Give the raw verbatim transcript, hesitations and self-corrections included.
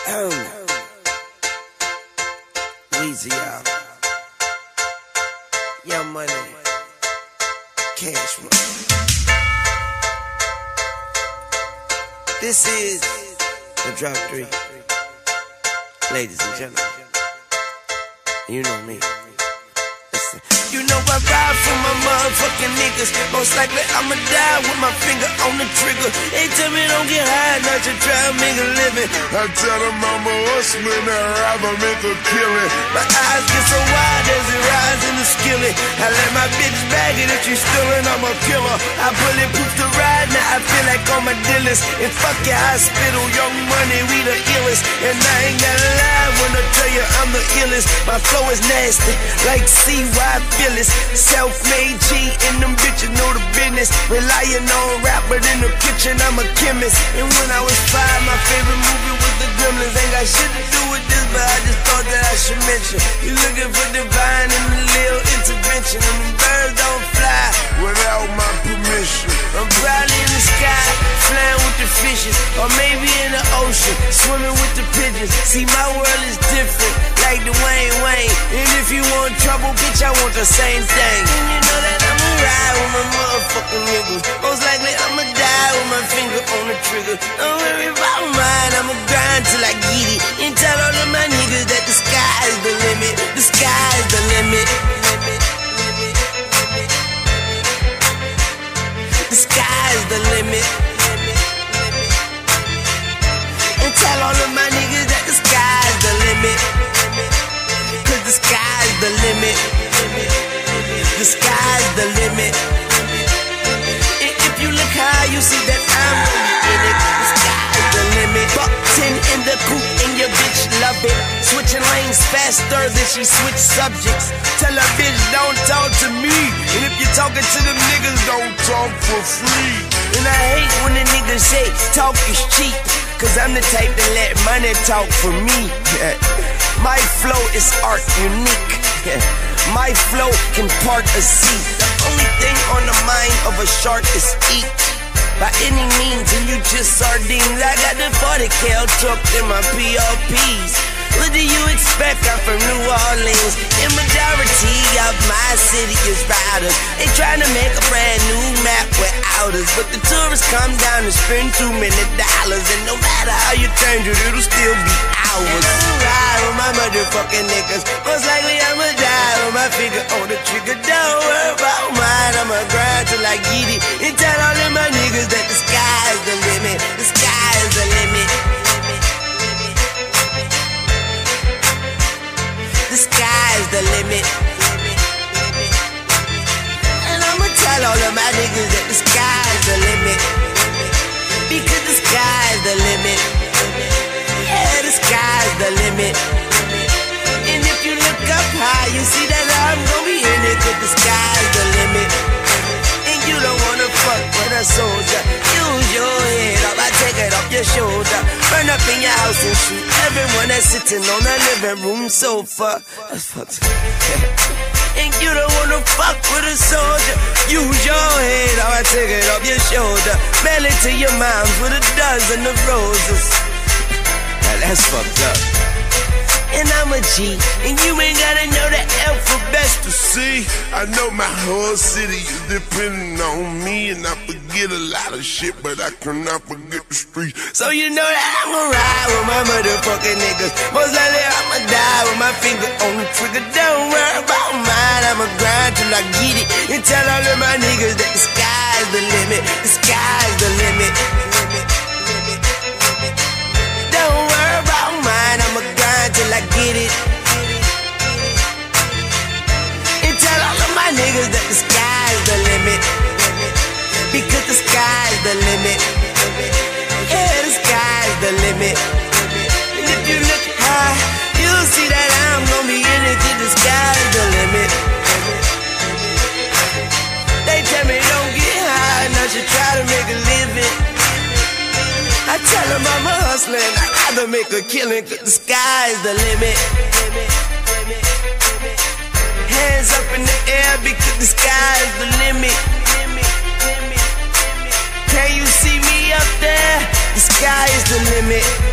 Um, Weezy, y'all. Young Money. Cash Money. This is the Drop Three. Ladies and gentlemen, you know me. Listen. You know I ride for my motherfucking niggas. Most likely I'ma die with my finger on the trigger. They tell me don't get high, not to try to make a living. I tell them I'm a hustler and I'd rather make a killing. My eyes get so wide as it rise in the skillet. I let my bitch bag it if you stealing, I'm a killer. I bulletproof the ride, now I feel like on my dealers. And fuck your hospital, Young Money, we the illest. And I ain't gotta lie when I tell you I'm the illest. My flow is nasty, like C Y Phyllis. Self-made G and them bitches know the business. Relying on rap, but in the kitchen I'm a chemist. And when I was five, my favorite movie was The Gremlins. Ain't got shit to do with this, but I just thought that I should mention. You looking for divine and a little intervention. And them birds don't fly without my permission. I'm probably in the sky, flying with the fishes. Or maybe in the ocean, swimming with the pigeons. See, my world is different, like Dwayne Wayne. And if you want trouble, bitch, I want the same thing. And you know that I'ma ride with my motherfucking niggas. Most likely I'ma die with my finger on the trigger. Don't worry about mine, I'ma grind till I get it. And tell all of my niggas that the sky is the limit. The sky is the limit. The sky is the limit. And tell all of my niggas that the sky is the limit. Cause the sky is the limit. The sky is the limit. And if you look high, you see that I'm really in it. The sky is the limit. Buck ten in the coupe and your bitch love it. Switching lanes faster than she switch subjects. Tell her bitch don't talk to me. And if you're talking to them niggas, Don't talk for free. and I hate when the niggas say talk is cheap. Cause I'm the type to let money talk for me. My flow is art unique. My flow can part a sea. The only thing on the mind of a shark is eat. By any means, and you just sardines. I got the forty cal tucked in my P R Ps. What do you expect? I'm from New Orleans. The majority of my city is riders. They trying to make a brand new map without us. But the tourists come down and spend too many dollars. And no matter how you change it, it'll still be ours. I'ma ride with my motherfucking niggas. Most likely I'ma die with my finger on the trigger. Don't worry about mine, I'ma grind till I get it. And tell all of my niggas that the sky is the limit. The sky is the limit. The sky is the limit. And I'ma tell all of my niggas that the sky is the limit. Because the sky is the limit. Yeah, the sky is the limit. And if you look up high, you see that I'm gonna be in it. Cause the sky is the limit. And you don't wanna fuck with a soldier. Use your head up, I take it off your shoulder. Burn up in your house and shoot everyone that's sitting on the living room sofa. That's fucked up. And you don't wanna fuck with a soldier. Use your head up, I take it off your shoulder. Mail it to your moms with a dozen of roses. Now that's fucked up. And I'm a G, and you ain't gotta know the alphabet to See, I know my whole city is depending on me, and I forget a lot of shit, but I cannot forget the street. So you know that I'ma ride with my motherfucking niggas. Most likely I'ma die with my finger on the trigger. Don't worry about mine, I'ma grind till I get it. And tell all of my niggas that the sky is the limit. The sky is the limit. Don't worry about mine, I'ma grind till I get it. And tell all of my niggas that the sky is the limit. Because the sky is the limit. Yeah, the sky is the limit. And if you look high, you'll see that I'm gonna be in it. Cause the sky is the limit. They tell me don't get high, and I should try to make a living. I tell them I'm a hustler and I gotta make a killing. Cause the sky is the limit. Hands up in the air because the sky is the limit. Can you see me up there? The sky is the limit.